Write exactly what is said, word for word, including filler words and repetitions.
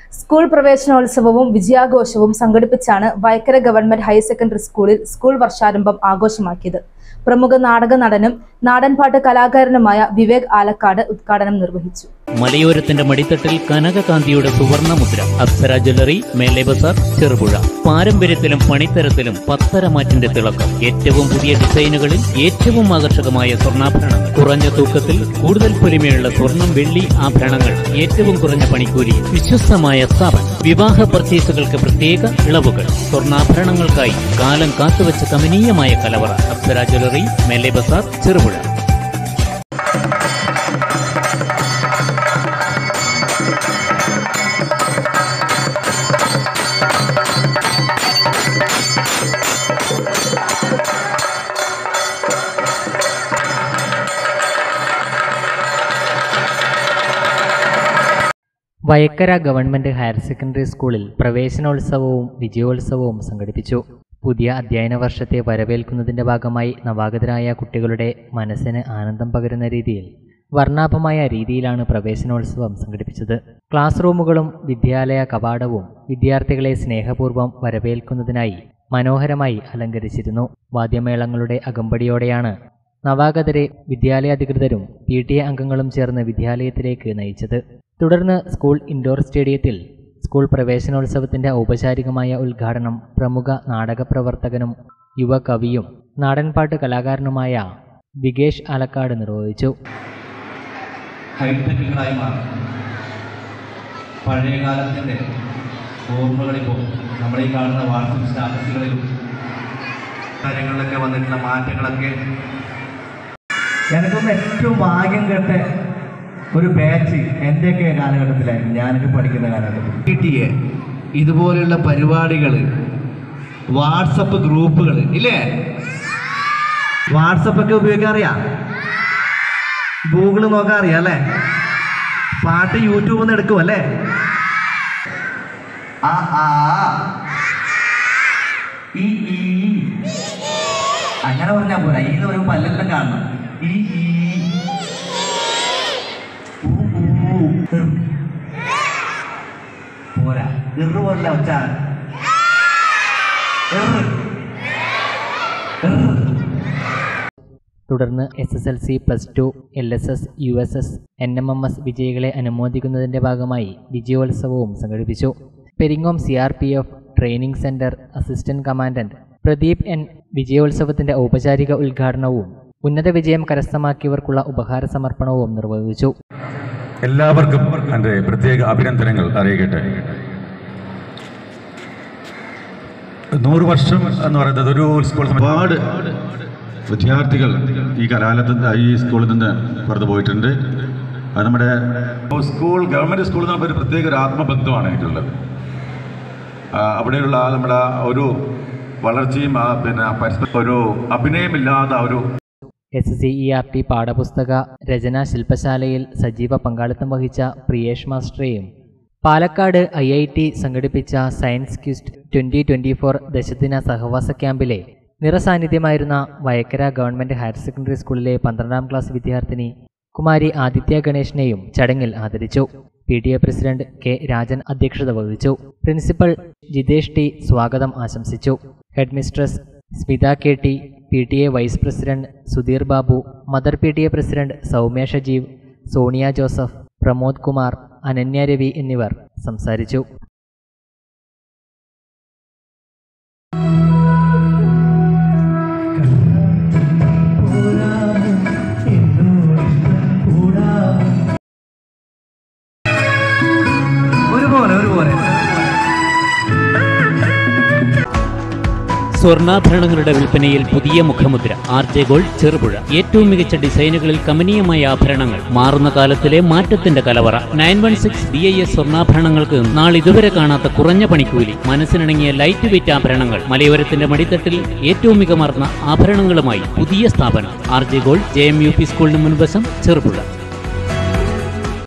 School പ്രവേശനോത്സവവും വിജയാഘോഷവും സംഘടിപ്പിച്ചാണ് വയക്കര ഗവൺമെന്റ് ഹയർ സെക്കൻഡറി സ്കൂളിൽ സ്കൂൾ വർഷാരംഭം ആഘോഷമാക്കിയത്. പ്രമുഖ നാടക നടനും നാടൻപാട്ട് കലാകാരനുമായ വിവേക് ആലക്കാട് ഉദ്ഘാടനം നിർവഹിച്ചു. മലയോരത്തിന്റെ മടിത്തട്ടിൽ കനകകാന്തിയുടെ സുവർണമുദ്ര. അപ്സര ജ്വല്ലറി, മേലെ ബസാർ, ചെറുപുഴ. പാരമ്പര്യത്തിലും പണിത്തരത്തിലും പത്തരമാറ്റിന്റെ തിളക്കം. ഏറ്റവും പുതിയ ഡിസൈനുകളിൽ ഏറ്റവും ആകർഷകമായ സ്വർണ്ണാഭരണങ്ങൾ. കുറഞ്ഞ തൂക്കത്തിൽ കൂടുതൽ പൊലിമയുള്ള സ്വർണം, വെള്ളി ആഭരണങ്ങൾ. ഏറ്റവും കുറഞ്ഞ പണിക്കൂലി. വിശ്വസ്തമായ സ്ഥാപനം. വിവാഹ പർച്ചേസുകൾക്ക് പ്രത്യേക ഇളവുകൾ. സ്വർണ്ണാഭരണങ്ങൾക്കായി കാലം കാത്തുവച്ച കമനീയമായ കലവറ. അപ്സര ജ്വല്ലറി, മേലെ ബസാർ, Cherupuzha. Vayakkara government higher secondary സ്കൂളിൽ പ്രവേശനോത്സവവും വിജയോത്സവവും സംഘടിപ്പിച്ചു. പുതിയ അധ്യയന വർഷത്തെ വരവേൽക്കുന്നതിന്റെ ഭാഗമായി നവാഗതരായ കുട്ടികളുടെ മനസ്സിന് ആനന്ദം പകരുന്ന രീതിയിൽ വർണ്ണാഭമായ രീതിയിലാണ് പ്രവേശനോത്സവം സംഘടിപ്പിച്ചത്. ക്ലാസ് റൂമുകളും വിദ്യാലയ കവാടവും വിദ്യാർത്ഥികളെ സ്നേഹപൂർവ്വം വരവേൽക്കുന്നതിനായി മനോഹരമായി അലങ്കരിച്ചിരുന്നു. വാദ്യമേളങ്ങളുടെ അകമ്പടിയോടെയാണ് നവാഗതരെ വിദ്യാലയാധികൃതരും പി ടി എ അംഗങ്ങളും ചേർന്ന് വിദ്യാലയത്തിലേക്ക് നയിച്ചത്. തുടർന്ന് സ്കൂൾ ഇൻഡോർ സ്റ്റേഡിയത്തിൽ സ്കൂൾ പ്രവേശനോത്സവത്തിന്റെ ഔപചാരികമായ ഉദ്ഘാടനം പ്രമുഖ നാടകപ്രവർത്തകനും യുവകവിയും നാടൻപാട്ട് കലാകാരനുമായ വികേഷ് ആലക്കാട് നിർവഹിച്ചു. ഹൈടെക്കുകളായി മാറി പഴയകാലത്തിൻ്റെ ഓർമ്മകളിപ്പോൾ നമ്മളീ കാണുന്ന വാട്സപ്പ് സ്റ്റാറ്റസുകളിലും കാര്യങ്ങളിലൊക്കെ വന്നിട്ടുള്ള മാറ്റങ്ങളൊക്കെ എനിക്കൊന്ന് ഏറ്റവും ഭാഗ്യം കേട്ട ഒരു ബാച്ച് എൻ്റെയൊക്കെ കാലഘട്ടത്തിലായിരുന്നു. ഞാനൊക്കെ പഠിക്കുന്ന കാലഘട്ടത്തിൽ കിട്ടിയ ഇതുപോലെയുള്ള പരിപാടികൾ, വാട്സപ്പ് ഗ്രൂപ്പുകൾ ഇല്ലേ, വാട്സപ്പൊക്കെ ഉപയോഗിക്കാൻ അറിയാം, ഗൂഗിൾ നോക്കാൻ അറിയാം അല്ലേ, പാട്ട് യൂട്യൂബിൽ നിന്ന് എടുക്കും അല്ലേ. ആ ആ ഈ ഈ അങ്ങനെ പറഞ്ഞാൽ പോരാ, ഈ എന്ന് പറയുമ്പോൾ പല്ലെല്ലാം കാണണം. ഈ ഈ പോരാ, ഇറു പോലല്ല ഒച്ച. തുടർന്ന് S S L C, plus two, L S S, U S S, N M M S വിജയികളെ അനുമോദിക്കുന്നതിന്റെ ഭാഗമായി വിജയോത്സവവും സംഘടിപ്പിച്ചു. Peringome C R P F training centre assistant commandant Pradeep N വിജയോത്സവത്തിന്റെ ഔപചാരിക ഉദ്ഘാടനവും ഉന്നത വിജയം കരസ്ഥമാക്കിയവർക്കുള്ള ഉപഹാര സമർപ്പണവും നിർവഹിച്ചു. എല്ലാവർക്കും എൻ്റെ പ്രത്യേക അഭിനന്ദനങ്ങൾ അറിയിക്കട്ടെ. നൂറ് വർഷം എന്ന് പറയുന്നത് ഒരു സ്കൂൾ, ഒരുപാട് വിദ്യാർത്ഥികൾ ഈ കലാലയത്തിൽ ഈ സ്കൂളിൽ നിന്ന് പുറത്തു പോയിട്ടുണ്ട്. അത് നമ്മുടെ സ്കൂൾ ഗവൺമെൻറ് സ്കൂളിൽ നിന്ന് ഒരു പ്രത്യേക ഒരു ആത്മബന്ധമാണ് എനിക്കുള്ളത്. അവിടെയുള്ള നമ്മുടെ ഒരു വളർച്ചയും പിന്നെ പരസ്പരം ഒരു അഭിനയമില്ലാത്ത ഒരു S C E R T പാഠപുസ്തക രചനാ ശില്പശാലയിൽ സജീവ പങ്കാളിത്തം വഹിച്ച പ്രിയേഷ് മാസ്റ്ററെയും പാലക്കാട് ഐ ഐ ടി സംഘടിപ്പിച്ച science quest twenty twenty four ദശദിന സഹവാസ ക്യാമ്പിലെ നിറസാന്നിധ്യമായിരുന്ന വയക്കര ഗവൺമെൻറ് ഹയർ സെക്കൻഡറി സ്കൂളിലെ പന്ത്രണ്ടാം ക്ലാസ് വിദ്യാർത്ഥിനി കുമാരി ആദിത്യ ഗണേഷിനെയും ചടങ്ങിൽ ആദരിച്ചു. P T A president K Rajan അധ്യക്ഷത വഹിച്ചു. പ്രിൻസിപ്പൽ ജിതേഷ് ടി സ്വാഗതം ആശംസിച്ചു. Head mistress Smitha K T, P T A vice president Sudheer Babu, mother P T A president Soumya Shajeev, Sonia Joseph, Pramod Kumar, Ananya Ravi എന്നിവർ സംസാരിച്ചു. സ്വർണ്ണാഭരണങ്ങളുടെ വിൽപ്പനയിൽ പുതിയ മുഖമുദ്ര. R J gold, Cherupuzha. ഏറ്റവും മികച്ച ഡിസൈനുകളിൽ കമനീയമായ ആഭരണങ്ങൾ. മാറുന്ന കാലത്തിലെ മാറ്റത്തിന്റെ കലവറ. Nine one six B I S സ്വർണ്ണാഭരണങ്ങൾക്ക് നാളിതുവരെ കാണാത്ത കുറഞ്ഞ പണിക്കൂലി. മനസ്സിനിണങ്ങിയ ലൈറ്റ് വെയിറ്റ് ആഭരണങ്ങൾ. മലയോരത്തിന്റെ മടിത്തട്ടിൽ ഏറ്റവും മികമാർന്ന ആഭരണങ്ങളുമായി പുതിയ സ്ഥാപനം. R J gold, J M U P സ്കൂളിന് മുൻവശം, ചെറുപുഴ.